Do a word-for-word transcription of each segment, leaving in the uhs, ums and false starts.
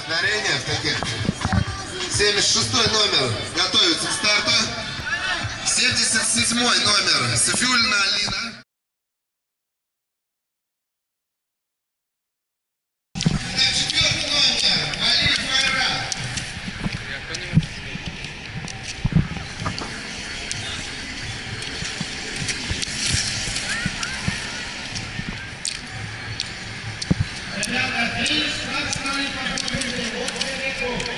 Повторение в таких. семьдесят шестой номер готовится к старту. семьдесят седьмой номер Софиулина Алина. четвёртый номер Алиев Айрат. Ребята, финиш, красный победитель, вот далеко.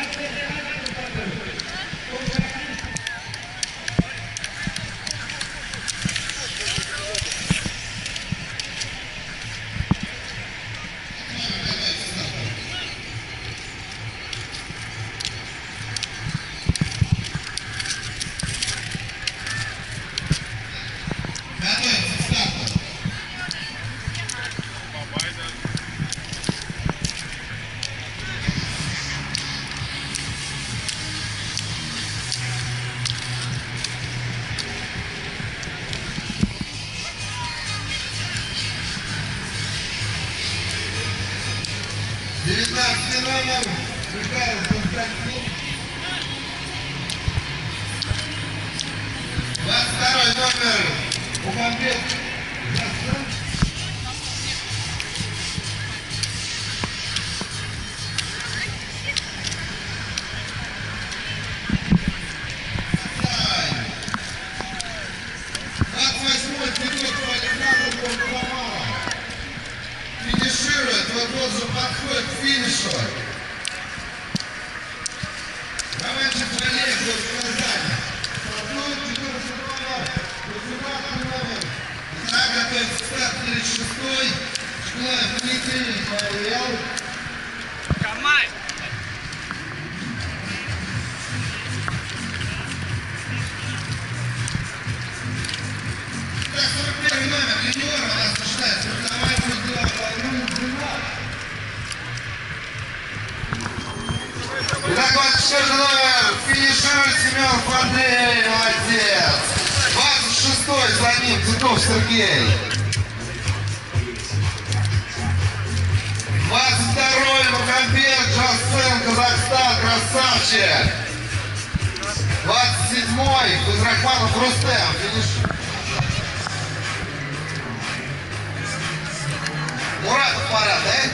девятнадцатый номер Михаил Константин. двадцать второй номер Мухаммед Гасан. двадцать восьмой Федотов Александр Бонкомаров. Финиширует, вот-вот же подходит к финишу. Романчик Олег будет сказать. Стартует четырнадцатый номер, восемнадцатый номер. Итак, готовится старт тридцать шестой. Шкулаев Дмитрий, Павел. Камай! Так, сорок первый номер, Лениор у нас начинает стартовать. Итак, двадцать четвёртый номер, финиширует Семенов Андрей, молодец. двадцать шестой за ним, Титов Сергей. двадцать второй Мухаммед Джассен, Казахстан, красавчик. двадцать седьмой Кузрахманов Рустем, финиш. Муратов Марат, да?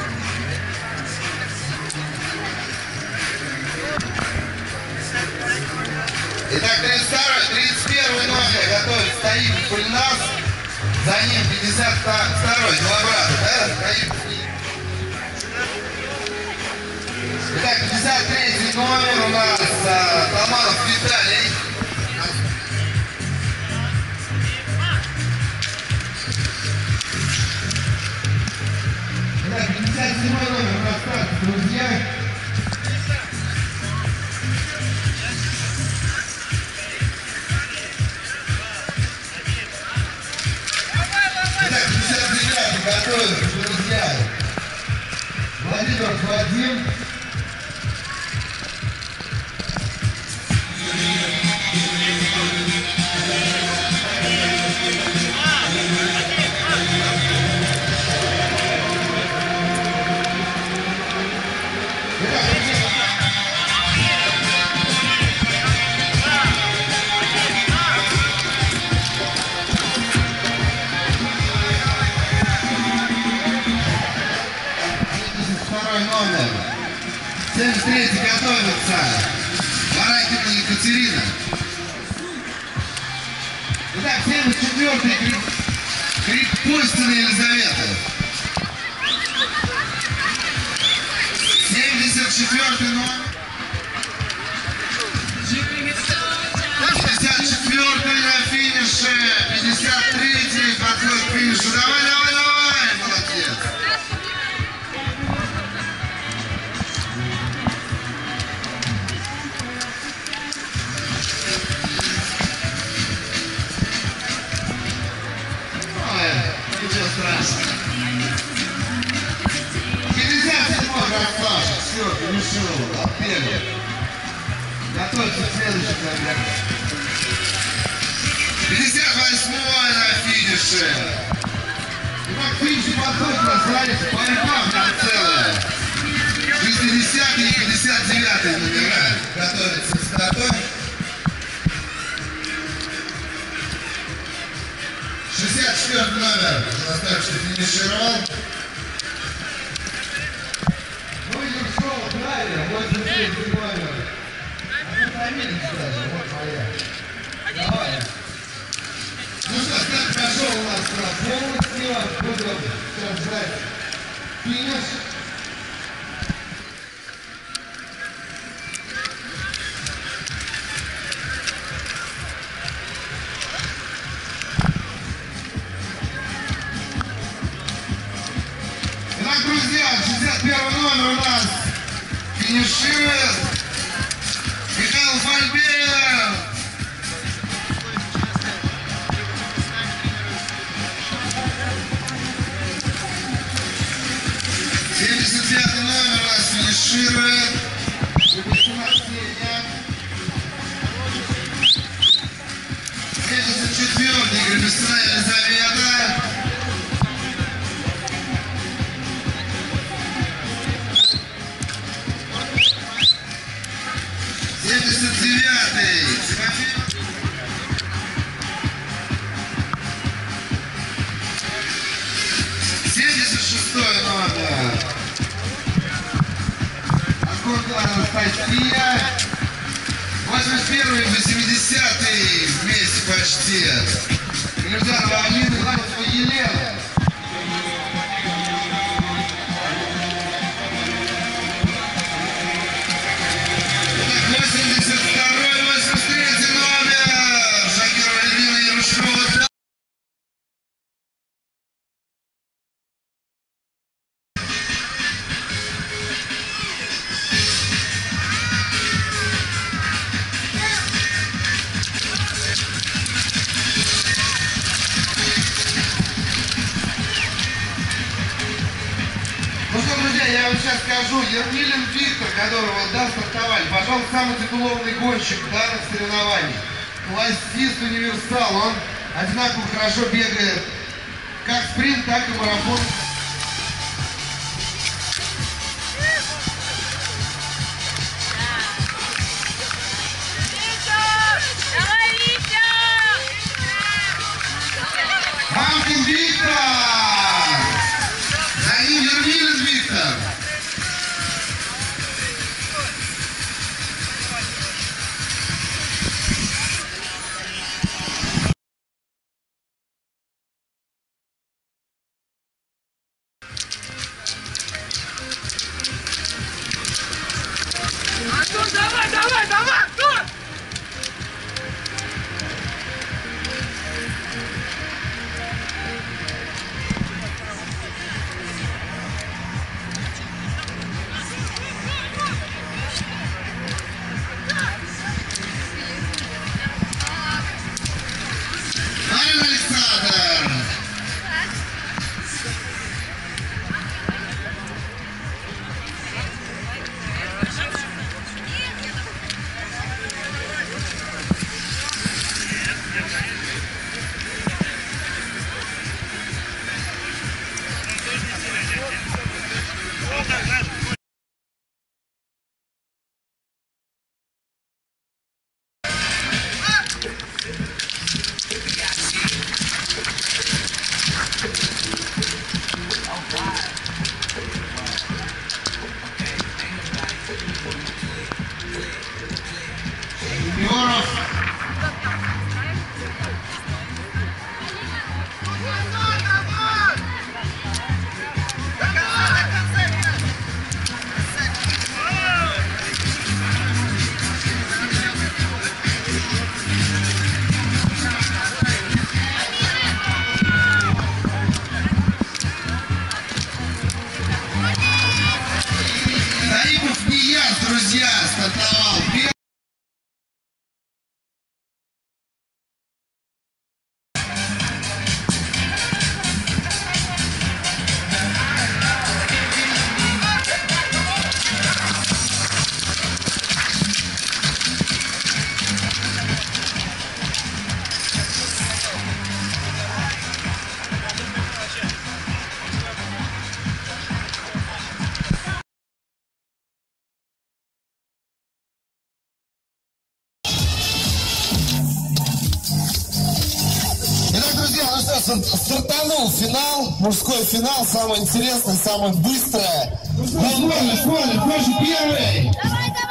Итак, тридцать второй, тридцать первый номер готовит Таиф Кульнас. За ним пятьдесят второй, два брата, да? Таиф. Итак, пятьдесят третий номер у нас а, Таманов Виталий. Итак, пятьдесят седьмой номер у нас так, друзья. Готовится, друзья. Владимир Вадим. Номер семьдесят третий готовится Баракина Екатерина. Итак, семьдесят четвёртый Крикпустина Елизавета. семьдесят четвёртый номер. пятьдесят четвёртый на финише. пятьдесят третий подходит к финишу. Давай, давай, давай, молодец. Ничего страшного. пятьдесят седьмой красавчик. Все, финишировал. Отпели. Готовься к следующему номеру. пятьдесят восьмой на финише. И как финиш подходит, нас нравится борьба прям целая. шестидесятый и пятьдесят девятый номера готовятся к старту. шестьдесят четвёртый номер достаточно финишировал. Ну и шоу драйвер, восемьдесят третий номер. А фамилия даже, вот моя. Давай. Ну что, как прошел у нас Полностью будем сейчас ждать финиш. Итак, друзья, шестьдесят первый номер у нас финиширует Михаил Фальбеев. семьдесят пятый номер у нас финиширует. семьдесят четвёртый Гребестина Елизавета. семьдесят девятый Тимофей. семьдесят шестой номер Аккурда Анастасия. восемьдесят первый и восьмидесятый вместе почти. Ильдарова Алина, Глазова Елена. восемьдесят второй, восемьдесят третий номер Шакирова Эльвина Ярушова. Ну что, друзья, я вам сейчас скажу, Ермилин Виктор, которого да, стартовали, пожалуй, самый титулованный гонщик данных соревнований. Классист, универсал, он одинаково хорошо бегает как спринт, так и марафон. Мамкин Виктор! За ним Ермилин Виктор! Антон, давай, давай, давай, Антон! Марин Александр! Вот так, знаешь, Стартанул финал, мужской финал, самое интересное, самое быстрое. Ну что, Коля, Коля, Коля, первый! Давай, давай!